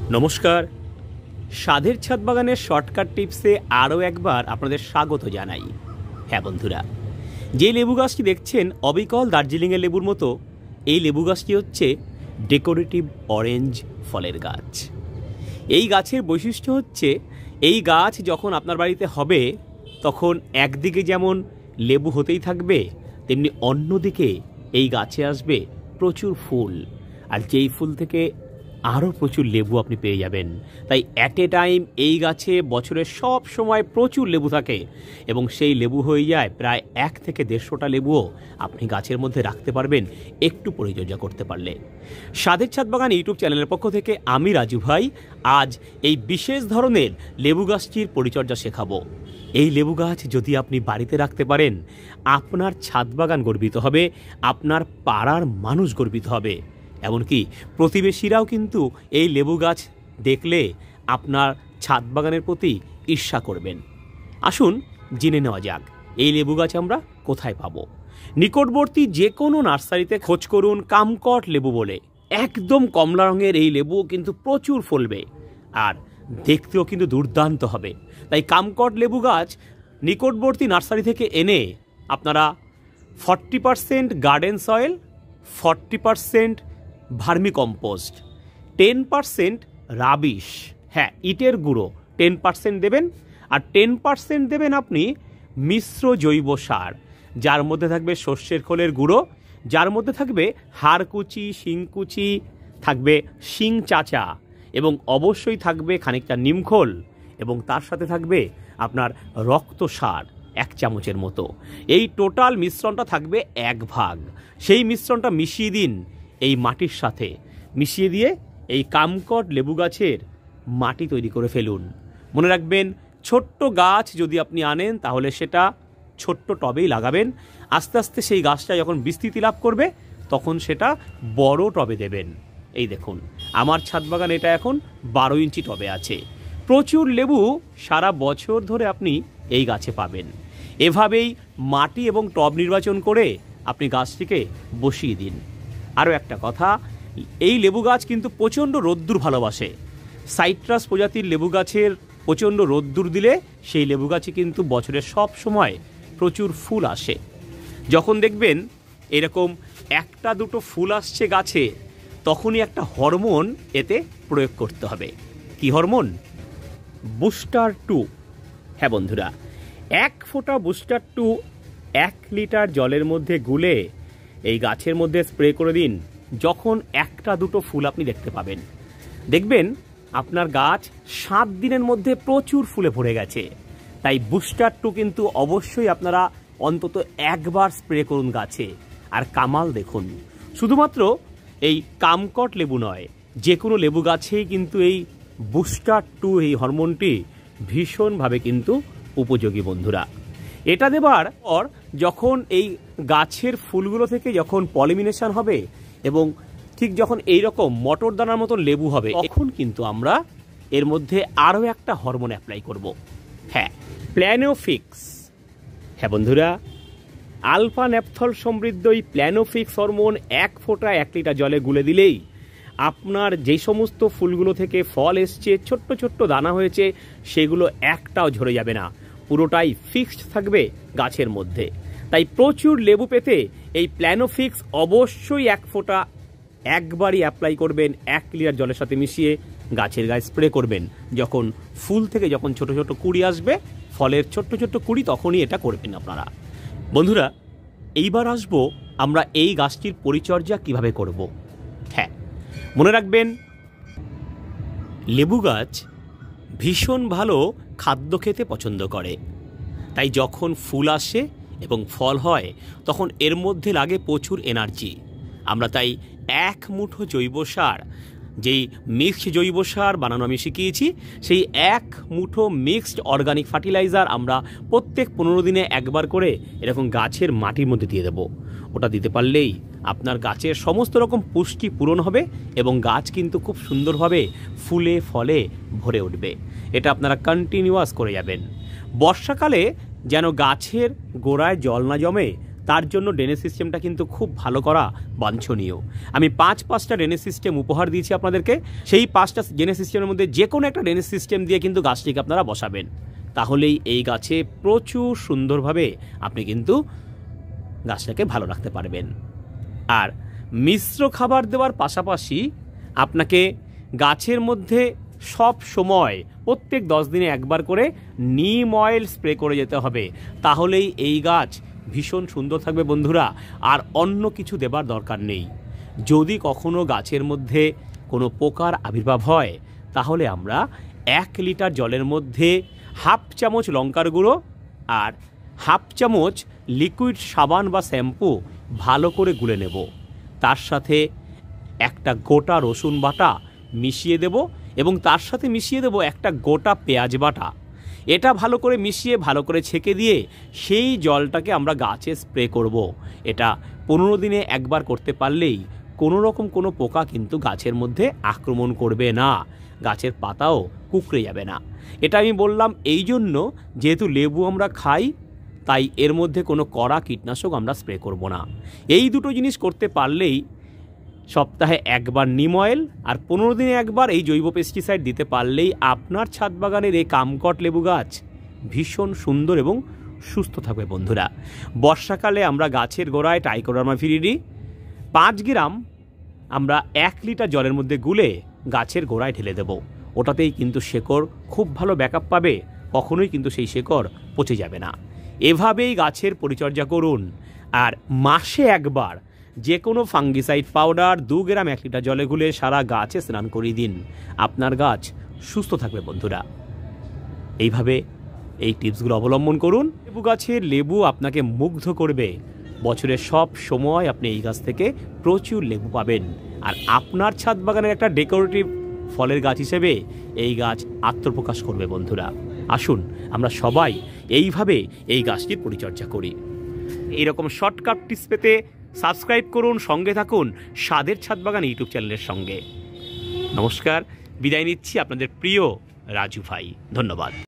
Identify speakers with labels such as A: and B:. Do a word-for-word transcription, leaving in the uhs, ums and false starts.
A: নমস্কার, স্বাদের ছাদ বাগানের শর্টকাট টিপসে আরও একবার আপনাদের স্বাগত জানাই। হ্যাঁ বন্ধুরা, যে লেবু গাছটি দেখছেন অবিকল দার্জিলিংয়ের লেবুর মতো, এই লেবু গাছটি হচ্ছে ডেকোরেটিভ অরেঞ্জ ফলের গাছ। এই গাছের বৈশিষ্ট্য হচ্ছে, এই গাছ যখন আপনার বাড়িতে হবে তখন একদিকে যেমন লেবু হতেই থাকবে, তেমনি অন্যদিকে এই গাছে আসবে প্রচুর ফুল, আর যেই ফুল থেকে আরও প্রচুর লেবু আপনি পেয়ে যাবেন। তাই অ্যাট এ টাইম এই গাছে বছরের সব সময় প্রচুর লেবু থাকে, এবং সেই লেবু হয়ে যায় প্রায় এক থেকে দেড়শোটা লেবুও আপনি গাছের মধ্যে রাখতে পারবেন একটু পরিচর্যা করতে পারলে। স্বাদের ছাদ বাগান ইউটিউব চ্যানেলের পক্ষ থেকে আমি রাজু ভাই আজ এই বিশেষ ধরনের লেবু গাছটির পরিচর্যা শেখাবো। এই লেবু গাছ যদি আপনি বাড়িতে রাখতে পারেন, আপনার ছাদ বাগান গর্বিত হবে, আপনার পাড়ার মানুষ গর্বিত হবে, এমনকি প্রতিবেশীরাও কিন্তু এই লেবু গাছ দেখলে আপনার ছাদ বাগানের প্রতি ঈর্ষা করবেন। আসুন জেনে নেওয়া যাক এই লেবু গাছ আমরা কোথায় পাবো। নিকটবর্তী যে কোনো নার্সারিতে খোঁজ করুন কামকট লেবু বলে। একদম কমলা রঙের এই লেবুও কিন্তু প্রচুর ফলবে, আর দেখতেও কিন্তু দুর্দান্ত হবে। তাই কামকট লেবু গাছ নিকটবর্তী নার্সারি থেকে এনে আপনারা forty percent garden soil, forty percent vermicompost, ten percent rubbish, হ্যাঁ ইটের গুঁড়ো টেন পারসেন্ট দেবেন, আর টেন পারসেন্ট দেবেন আপনি মিশ্র জৈব সার, যার মধ্যে থাকবে সর্ষের খোলের গুঁড়ো, যার মধ্যে থাকবে হাড়কুচি, শিংকুচি, থাকবে শিং চাচা, এবং অবশ্যই থাকবে খানিকটা নিমখোল, এবং তার সাথে থাকবে আপনার রক্ত সার এক চামচের মতো। এই টোটাল মিশ্রণটা থাকবে এক ভাগ। সেই মিশ্রণটা মিশিয়ে দিন এই মাটির সাথে, মিশিয়ে দিয়ে এই কামকট লেবু গাছের মাটি তৈরি করে ফেলুন। মনে রাখবেন, ছোট্ট গাছ যদি আপনি আনেন তাহলে সেটা ছোট্ট টবেই লাগাবেন। আস্তে আস্তে সেই গাছটা যখন বিস্তৃতি লাভ করবে তখন সেটা বড় টবে দেবেন। এই দেখুন আমার ছাদ বাগান এটা এখন বারো ইঞ্চি টবে আছে। প্রচুর লেবু সারা বছর ধরে আপনি এই গাছে পাবেন। এভাবেই মাটি এবং টব নির্বাচন করে আপনি গাছটিকে বসিয়ে দিন। আরও একটা কথা, এই লেবু গাছ কিন্তু প্রচণ্ড রোদ্দুর ভালোবাসে। সাইট্রাস প্রজাতির লেবু গাছের প্রচণ্ড রোদ্দুর দিলে সেই লেবু গাছে কিন্তু বছরের সব সময় প্রচুর ফুল আসে। যখন দেখবেন এরকম একটা দুটো ফুল আসছে গাছে, তখনই একটা হরমোন এতে প্রয়োগ করতে হবে। কি হরমোন? Booster two. হ্যাঁ বন্ধুরা, এক ফোঁটা বুস্টার টু এক লিটার জলের মধ্যে গুলে এই গাছের মধ্যে স্প্রে করে দিন। যখন একটা দুটো ফুল আপনি দেখতে পাবেন, দেখবেন আপনার গাছ সাত দিনের মধ্যে প্রচুর ফুলে ভরে গেছে। তাই বুস্টার টু কিন্তু অবশ্যই আপনারা অন্তত একবার স্প্রে করুন গাছে, আর কামাল দেখুন। শুধুমাত্র এই কামকট লেবু নয়, যে কোনো লেবু গাছেই কিন্তু এই বুস্টার টু এই হরমোনটি ভীষণভাবে কিন্তু উপযোগী বন্ধুরা। এটা দেবার পর যখন এই গাছের ফুলগুলো থেকে যখন পলিনেশন হবে এবং ঠিক যখন এই রকম মটর দানার মতো লেবু হবে, তখন কিন্তু আমরা এর মধ্যে আরও একটা হরমোন অ্যাপ্লাই করব। হ্যাঁ, প্ল্যানোফিক্স। হ্যাঁ বন্ধুরা, আলফা ন্যাপথল সমৃদ্ধ এই প্ল্যানোফিক্স হরমোন এক ফোঁটা এক লিটার জলে গুলে দিলেই আপনার যেই সমস্ত ফুলগুলো থেকে ফল এসছে, ছোট্ট ছোট্ট দানা হয়েছে, সেগুলো একটাও ঝরে যাবে না, পুরোটাই ফিক্সড থাকবে গাছের মধ্যে। তাই প্রচুর লেবু পেতে এই প্ল্যানোফিক্স অবশ্যই এক ফোঁটা একবারই অ্যাপ্লাই করবেন, এক লিটার জলের সাথে মিশিয়ে গাছের গায়ে স্প্রে করবেন। যখন ফুল থেকে যখন ছোট ছোট কুড়ি আসবে, ফলের ছোট্ট ছোট্ট কুড়ি, তখনই এটা করবেন আপনারা। বন্ধুরা, এইবার আসবো আমরা এই গাছটির পরিচর্যা কিভাবে করব। হ্যাঁ, মনে রাখবেন, লেবু গাছ ভীষণ ভালো খাদ্য খেতে পছন্দ করে। তাই যখন ফুল আসে এবং ফল হয় তখন এর মধ্যে লাগে প্রচুর এনার্জি। আমরা তাই এক মুঠো জৈব সার, যেই মিক্সড জৈব সার বানানো আমি শিখিয়েছি, সেই এক মুঠো মিক্সড অর্গানিক ফার্টিলাইজার আমরা প্রত্যেক পনেরো দিনে একবার করে এরকম গাছের মাটির মধ্যে দিয়ে দেবো। ওটা দিতে পারলেই আপনার গাছের সমস্ত রকম পুষ্টি পূরণ হবে এবং গাছ কিন্তু খুব সুন্দরভাবে ফুলে ফলে ভরে উঠবে। এটা আপনারা কন্টিনিউয়াস করে যাবেন। বর্ষাকালে যেন গাছের গোড়ায় জল না জমে তার জন্য ড্রেনেজ সিস্টেমটা কিন্তু খুব ভালো করা বাঞ্ছনীয়। আমি পাঁচ পাঁচটা ড্রেনেজ সিস্টেম উপহার দিয়েছি আপনাদেরকে। সেই পাঁচটা ড্রেনেজ সিস্টেমের মধ্যে যে কোনো একটা ড্রেনেজ সিস্টেম দিয়ে কিন্তু গাছটিকে আপনারা বসাবেন, তাহলেই এই গাছে প্রচুর সুন্দরভাবে আপনি কিন্তু গাছটাকে ভালো রাখতে পারবেন। আর মিশ্র খাবার দেওয়ার পাশাপাশি আপনাকে গাছের মধ্যে সব সময় প্রত্যেক দশ দিনে একবার করে নিম অয়েল স্প্রে করে যেতে হবে, তাহলেই এই গাছ ভীষণ সুন্দর থাকবে বন্ধুরা। আর অন্য কিছু দেবার দরকার নেই। যদি কখনো গাছের মধ্যে কোনো পোকার আবির্ভাব হয়, তাহলে আমরা এক লিটার জলের মধ্যে হাফ চামচ লঙ্কার গুঁড়ো আর হাফ চামচ লিকুইড সাবান বা শ্যাম্পু ভালো করে গুলে নেব। তার সাথে একটা গোটা রসুন বাটা মিশিয়ে দেব এবং তার সাথে মিশিয়ে দেব একটা গোটা পেঁয়াজ বাটা। এটা ভালো করে মিশিয়ে ভালো করে ছেঁকে দিয়ে সেই জলটাকে আমরা গাছে স্প্রে করব। এটা পনেরো দিনে একবার করতে পারলেই কোনো রকম কোনো পোকা কিন্তু গাছের মধ্যে আক্রমণ করবে না, গাছের পাতাও কুঁকড়ে যাবে না। এটা আমি বললাম এই জন্য, যেহেতু লেবু আমরা খাই, তাই এর মধ্যে কোনো কড়া কীটনাশক আমরা স্প্রে করব না। এই দুটো জিনিস করতে পারলেই, সপ্তাহে একবার নিম অয়েল আর পনেরো দিনে একবার এই জৈব পেস্টিসাইড দিতে পারলেই আপনার ছাদ বাগানের এই কামকট লেবু গাছ ভীষণ সুন্দর এবং সুস্থ থাকবে বন্ধুরা। বর্ষাকালে আমরা গাছের গোড়ায় ট্রাইকোডার্মা ভিরিডি পাঁচ গ্রাম আমরা এক লিটার জলের মধ্যে গুলে গাছের গোড়ায় ঢেলে দেব। ওটাতেই কিন্তু শেকড় খুব ভালো ব্যাকআপ পাবে, কখনোই কিন্তু সেই শেকড় পচে যাবে না। এভাবেই গাছের পরিচর্যা করুন। আর মাসে একবার যে কোনো ফাঙ্গিসাইড পাউডার দু গ্রাম এক লিটার জলে গুলে সারা গাছে স্নান করিয়ে দিন, আপনার গাছ সুস্থ থাকবে বন্ধুরা। এইভাবে এই টিপসগুলো অবলম্বন করুন। লেবু গাছের লেবু আপনাকে মুগ্ধ করবে। বছরের সব সময় আপনি এই গাছ থেকে প্রচুর লেবু পাবেন। আর আপনার ছাদ বাগানের একটা ডেকোরেটিভ ফলের গাছ হিসেবে এই গাছ আত্মপ্রকাশ করবে বন্ধুরা। আসুন আমরা সবাই এইভাবে এই গাছটির পরিচর্যা করি। এইরকম শর্টকাট টিপস পেতে সাবস্ক্রাইব করুন, সঙ্গে থাকুন স্বাদের ছাদ বাগান ইউটিউব চ্যানেলের সঙ্গে। নমস্কার, বিদায় নিচ্ছি আপনাদের প্রিয় রাজু ভাই। ধন্যবাদ।